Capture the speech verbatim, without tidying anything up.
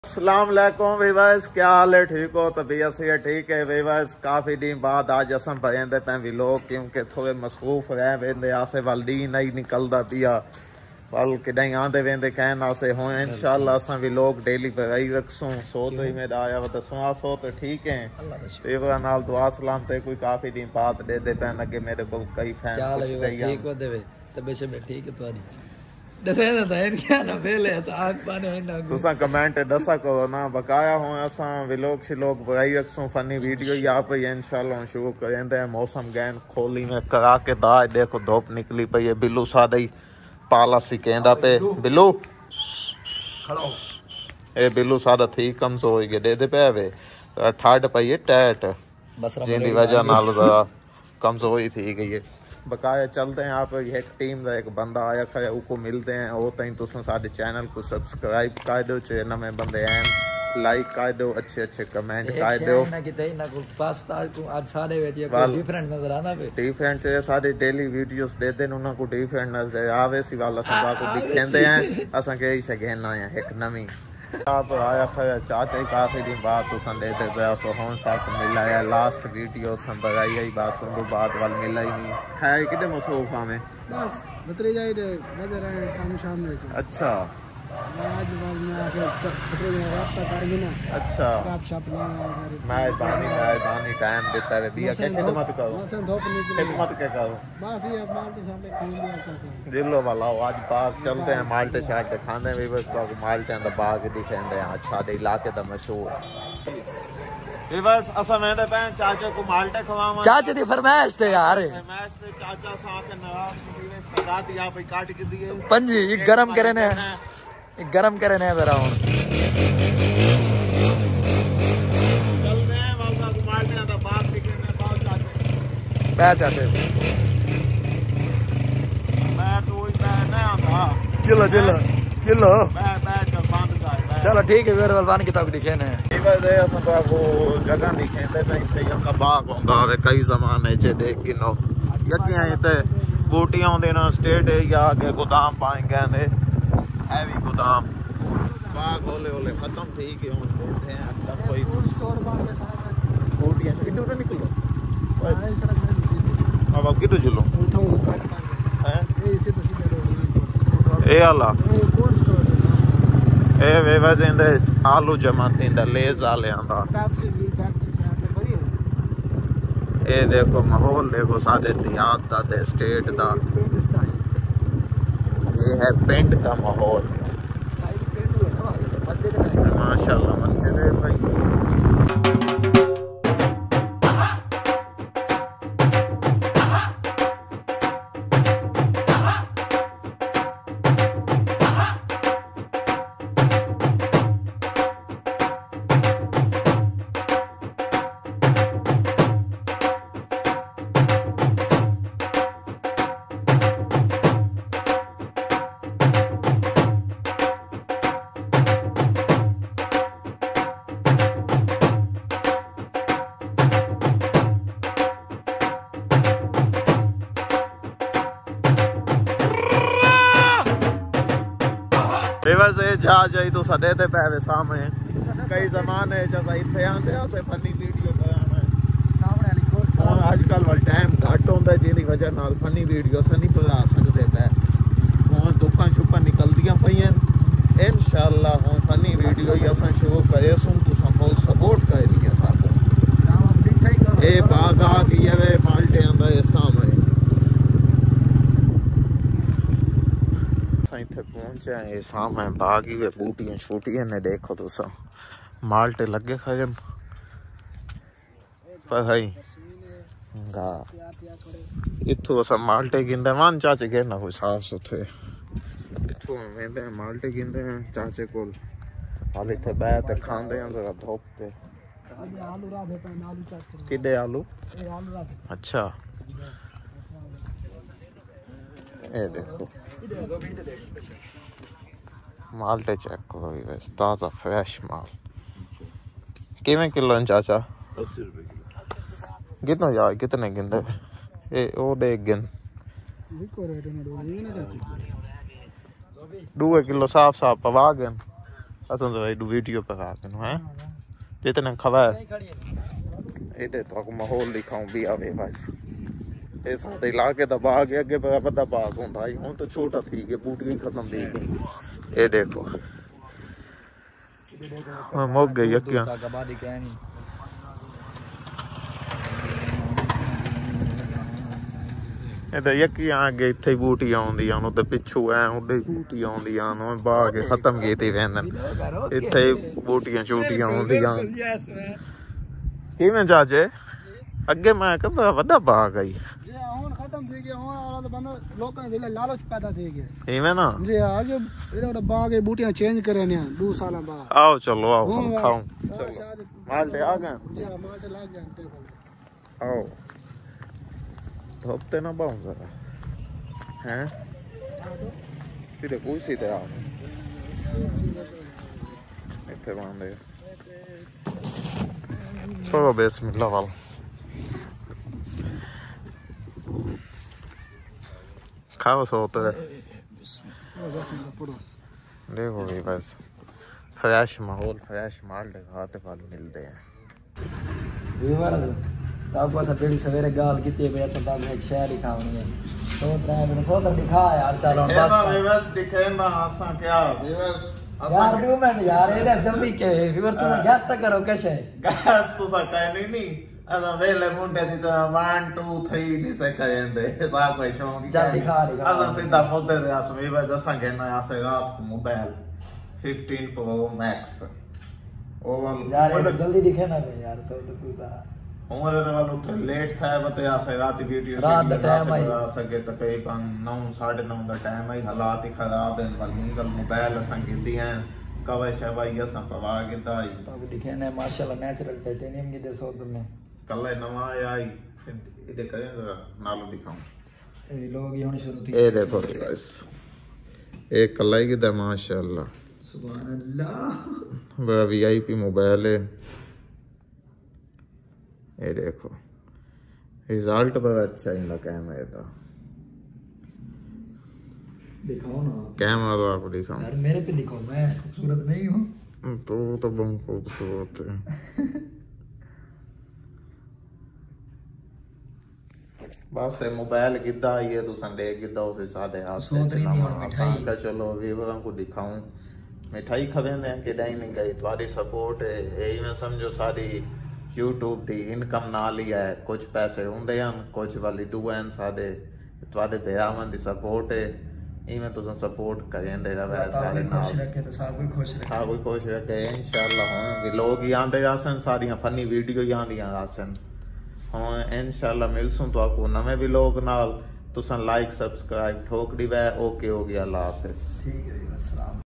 अस्सलाम वालेकुम वीवर्स, क्या हाल है? ठीक हो? तबीयत से ठीक है वीवर्स। काफ़ी दिन बाद आज असम भजते पे भी लोग क्योंकि थोड़े मसरूफ रह वेंदे आसे वाल दी नहीं निकलता पिया वाल कहीं आंदे वेंदे कहना से हो इंशाल्लाह असा भी लोग डेली बगाई रखसूँ सो तो ही मेरा आया तो सुना सो तो ठीक है वीवर नाल दुआ सलाम ते कोई काफ़ी दिन बाद दे दे पैन अगे मेरे को कई फैन ठीक हो देवे तबीयत में ठीक है तुम्हारी दसे ना था क्या ना पहले तो आग पाने ना तुसा कमेंट दसा करो ना बकाया हो असा व्लॉग शिलोग बगाई रखसूँ फनी वीडियो यहाँ पे इंशाल्लाह शुरू करेंगे। मौसम गैन खोली में करा के दाए देखो धूप निकली पई है। बिल्लू सादा ही पाला सी कहंदा पे बिल्लू खड़ो ए बिल्लू सादा थी कमजोर के दे दे पे वे ठाड पई है टैट जिंदी वजह नाल कमजोरी थी गई है। बकाया चलते हैं यहाँ पर एक टीम का एक बंदा आया खा उसको मिलते हैं वो तीन तुम साढ़े चैनल को सब्सक्राइब कर दो चे नवे बंदे हैं लाइक कर दो अच्छे अच्छे कमेंट कर दो ना किते ना को पास्ता को आज सारे वेच डिफरेंट नजर आना पे डिफरेंट चे सारे डेली वीडियोस दे देन उना को डिफरेंट नजर आवे सी वाला सब को दिखेंदे हैं असा के ही सगेना है एक नवी आप आया खया चाचा काफी दिन बाद तो संदेते पे सो हों साथ मिला है लास्ट वीडियो सं बगाई ही बात सुन बाद वाल मिला ही नहीं है कितने मसरूफ हमें बस बतरे जाए नजर आए काम शाम में अच्छा आज वाल में आके बतरे में रास्ता कर बिना अच्छा आप शॉप ना मैं बानी मैं बानी टाइम देता है बिया के खिदमत करो बस धूप निकली खिदमत के करो बस ये अब माल के सामने खेल लिया करते दिलो वाला आज बाग चलते हैं माल्टे शायद खाने भी बस तो माल्टे अंदर बाग दिखेंदे हैं आज सादे इलाके दा मशहूर बस असा मैं तो पैन चाचा को माल्टे खवावा चाचा दी फरमाइश थे यार फरमाइश ते चाचा साथ नवाब मुदीर सदा दिया पे काट के दिए पंजी एक गरम करे ने एक गरम करे ने जरा हुन चलते हैं वाला को माल्टे अंदर बाग दिखे पाओ चाचा बै चाचे मैं तो ही मैं ना आंदा चलो चलो चलो मैं मैं चल बंद कर चलो ठीक है वीर वालवान किताब दिखे ने दे असं वो जगह दिखेंदे पे इथे का बाग होंदा वे कई जमाने च देख गिनो यकियां इते बूटियां होंदे ना स्टेट या आगे गोदाम पाए गए ने हैवी गोदाम बाग होले होले खत्म थी के हुन देते हैं अब कोई स्टोर बार में सारा बूटियां किडू ना निकलो अब अब किडू चलो हैं ए इसे तो सीधे ए आला ए कोल्ड स्टोर ए वे वजेंदे आलू जमा थिंदा लेज आले आंदा पेप्सी की फैक्ट्री से आपने बड़ी ए देखो माहौल देखो सादे दियात दा ते स्टेट दा ये है पिंड का माहौल माशाल्लाह मस्जिद है भाई। बस ये जहाज आई तो सदे ते पे सामने कई जमाने जैसा इथे आंदे असे फनी वीडियो कराना सामने वाली कोट और आजकल वाल टाइम घट होंदा जिंदी वजह नाल फनी वीडियो से नहीं बना सकते पे हुन दुकान शुपर निकलदियां पईयां इंशाल्लाह हुन फनी वीडियो ही असा शुरू करे सुन तुसा बहुत सपोर्ट कर लिया साहब ए बाग आ गई है माल्टे आंदा ए सामने इथे पहुंचे ये सामने बाग ही बूटियां छूटियां ने देखो तुसा माल्टे लगे खजन पर है गा इथो असा माल्टे गिंदे मान चाचे के ना कोई साफ सुथरे इथो वेंदे माल्टे गिंदे हैं चाचे कोल हाल इथे बैठ खांदे हैं जरा धूप ते आलू रा भेटा आलू चाट किडे आलू ए आलू रा अच्छा ए देखो माल्टे चेक करो बस ताज़ा फ्रेश माल किमें किलो चाचा अस्सी रुपए किलो गिनो यार कितने गिनदे ए ओ दे गिन लिखो रेट में दो ये ना चाची दो किलो साफ साफ पवा गन असन तो भाई वीडियो पे खा के हैं जितने खवा एडे तो माहौल दिखाऊं भी आवे बस ये सारे इलाके दा बाग है अगे बड़ा बड़ा बाग होंदा है हुन तो छोटा थी गया बूटियां खत्म थी गई ये देखो मोग गई यकियां ਇਹਦਾ ਯਕੀ ਆ ਗਏ ਇੱਥੇ ਬੂਟੀਆਂ ਆਉਂਦੀਆਂ ਉਹਨੂੰ ਤੇ ਪਿੱਛੂ ਐ ਉੱਡੇ ਬੂਟੀਆਂ ਆਉਂਦੀਆਂ ਨੂੰ ਬਾਹ ਕੇ ਖਤਮ ਕੀਤੀ ਵੈਂਦਨ ਇੱਥੇ ਬੂਟੀਆਂ ਛੋਟੀਆਂ ਆਉਂਦੀਆਂ ਕਿਵੇਂ ਜਾਜੇ ਅੱਗੇ ਮੈਂ ਕਿਹਾ ਵੱਡਾ ਬਾਗ ਆਈ जी ਹੁਣ ਖਤਮ થઈ ਗਿਆ ਹੁਣ ਵਾਲਾ ਤਾਂ ਬੰਦਾ ਲੋਕਾਂ ਦੇ ਲਾਲਚ ਪੈਦਾ થઈ ਗਿਆ ਇਵੇਂ ਨਾ ਜੀ ਆਗੇ ਇਹਦਾ ਬਾਗ ਇਹ ਬੂਟੀਆਂ ਚੇਂਜ ਕਰੇ ਨੇ ਦੋ ਸਾਲਾਂ ਬਾਅਦ ਆਓ ਚਲੋ ਆਓ ਹਮ ਖਾਓ ਮਾਲਟੇ ਆ ਗਏ जी माल्टे लग गए टेबल आओ धोपते ना बाहूं जरा हैं सीधे कोई सीधे आ इतने बांधे तो बिस्मिल्लाह वाल खाओ सोते देखो भाई बस फ्रेश माहौल फ्रेश माल खाते फल मिलते हैं आपको सवेरे सवेरे गाल की थी भैया सब एक शहर दिखानी है तो ड्राइवर मैंने सोच दिखा यार चलो बस बस दिखेंदा आसा क्या बस यार दो मिनट यार ये जल्दी के व्यूअर तो गैस तक करो कैसे गैस तो सा कह नहीं नहीं अदा वेले मुंडे दी तो वन टू थ्री नहीं से कहेंदे सा कोई शौक जल्दी दिखा दिखा अदा सीधा मुद्दे दे आस वे बस असा कहना आसे रात को मोबाइल फिफ्टीन प्रो मैक्स ओ यार जल्दी दिखे ना यार तो तू ता उम्र दे वाल उठ लेट था बते आसे रात वीडियो रात दा टाइम आई सके तकरीबन नौ साढ़े नौ दा टाइम आई हालात ही खराब हैं वाल निकल मोबाइल असन गिद्दी हैं कवे शवाई असन पवा गिद्दा आई तो दिखे ने माशाल्लाह नेचुरल टाइटेनियम की दे सो तुमने कल नवा आई इदे करेंगे नालो दिखाऊं ए लोग ही होने शुरू थी ए देखो गाइस एक कल ही गिद्दा माशाल्लाह सुभान अल्लाह वो वीआईपी मोबाइल है ये देखो रिजल्ट बड़ा अच्छा इनका कैमरे का दिखाओ ना कैमरा तो आपको दिखाऊं यार मेरे पे दिखाओ मैं खूबसूरत नहीं हूँ तो तो बहुत खूबसूरत है बस मोबाइल किदा आई है तो संडे किदा उसे सादे हाथ सोच रही थी और मिठाई का चलो वीवरों को दिखाऊं मिठाई खवेंदे कि नहीं गई तुम्हारी सपोर्ट है यही मैं समझो सारी यूट्यूब दी इनकम नाल ही है कुछ पैसे होंदे हैं कुछ वाली दुआ हैं सादे तुम्हारे भरावां दी सपोर्ट है इवें तुम सपोर्ट करेंदे रहे सारे नाल खुश रखे तो सब कोई खुश रखे सब कोई खुश रखे इंशाल्लाह हुन भी लोग ही आंदे आसन सारियां फनी वीडियो ही आंदियां आसन हुन इंशाल्लाह मिलसूं तो आपको नवे भी लोग नाल तुसन लाइक सब्सक्राइब ठोक दी वे ओके हो गया अल्लाह हाफिज ठीक है अस्सलाम